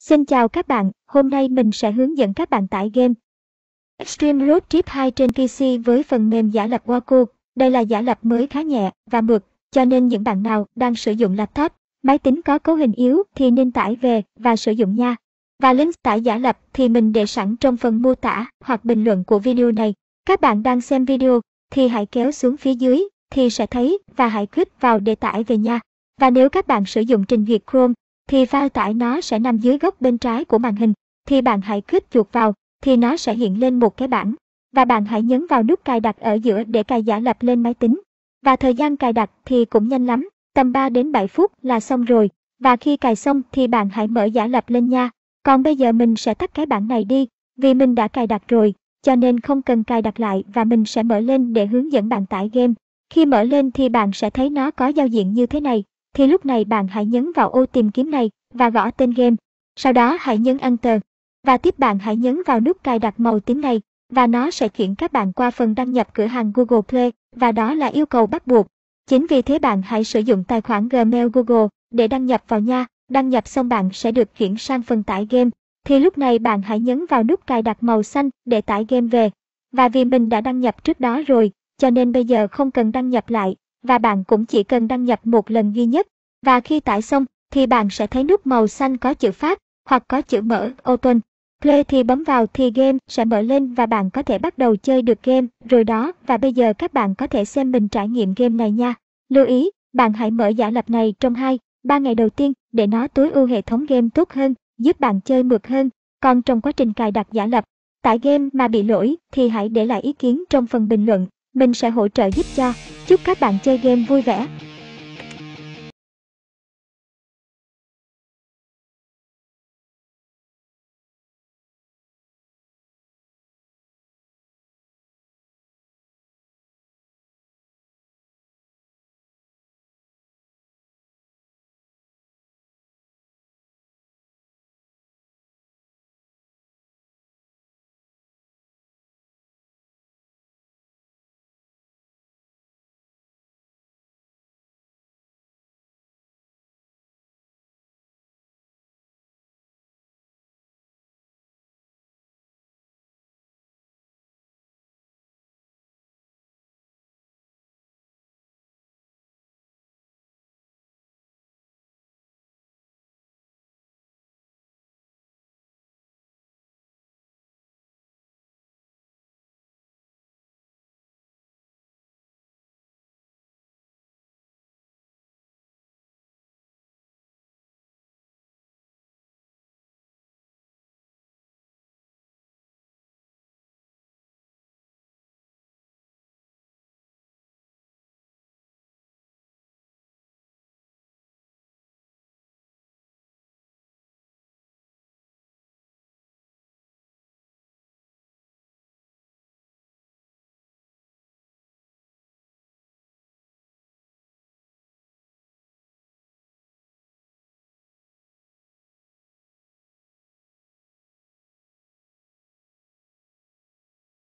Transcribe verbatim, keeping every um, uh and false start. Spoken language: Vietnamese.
Xin chào các bạn, hôm nay mình sẽ hướng dẫn các bạn tải game Extreme Road Trip hai trên pê xê với phần mềm giả lập Waco. Đây là giả lập mới khá nhẹ và mượt, cho nên những bạn nào đang sử dụng laptop, máy tính có cấu hình yếu thì nên tải về và sử dụng nha. Và link tải giả lập thì mình để sẵn trong phần mô tả hoặc bình luận của video này. Các bạn đang xem video thì hãy kéo xuống phía dưới thì sẽ thấy và hãy click vào để tải về nha. Và nếu các bạn sử dụng trình duyệt Chrome thì file tải nó sẽ nằm dưới góc bên trái của màn hình, thì bạn hãy click chuột vào thì nó sẽ hiện lên một cái bảng và bạn hãy nhấn vào nút cài đặt ở giữa để cài giả lập lên máy tính. Và thời gian cài đặt thì cũng nhanh lắm, tầm ba đến bảy phút là xong rồi. Và khi cài xong thì bạn hãy mở giả lập lên nha. Còn bây giờ mình sẽ tắt cái bảng này đi, vì mình đã cài đặt rồi, cho nên không cần cài đặt lại và mình sẽ mở lên để hướng dẫn bạn tải game. Khi mở lên thì bạn sẽ thấy nó có giao diện như thế này. Thì lúc này bạn hãy nhấn vào ô tìm kiếm này và gõ tên game. Sau đó hãy nhấn Enter. Và tiếp bạn hãy nhấn vào nút cài đặt màu tím này và nó sẽ chuyển các bạn qua phần đăng nhập cửa hàng Google Play và đó là yêu cầu bắt buộc. Chính vì thế bạn hãy sử dụng tài khoản Gmail Google để đăng nhập vào nha. Đăng nhập xong bạn sẽ được chuyển sang phần tải game. Thì lúc này bạn hãy nhấn vào nút cài đặt màu xanh để tải game về. Và vì mình đã đăng nhập trước đó rồi, cho nên bây giờ không cần đăng nhập lại. Và bạn cũng chỉ cần đăng nhập một lần duy nhất. Và khi tải xong thì bạn sẽ thấy nút màu xanh có chữ phát hoặc có chữ mở Open Play thì bấm vào thì game sẽ mở lên và bạn có thể bắt đầu chơi được game rồi đó. Và bây giờ các bạn có thể xem mình trải nghiệm game này nha. Lưu ý, bạn hãy mở giả lập này trong hai ba ngày đầu tiên để nó tối ưu hệ thống game tốt hơn, giúp bạn chơi mượt hơn. Còn trong quá trình cài đặt giả lập, tải game mà bị lỗi thì hãy để lại ý kiến trong phần bình luận. Mình sẽ hỗ trợ giúp cho. Chúc các bạn chơi game vui vẻ.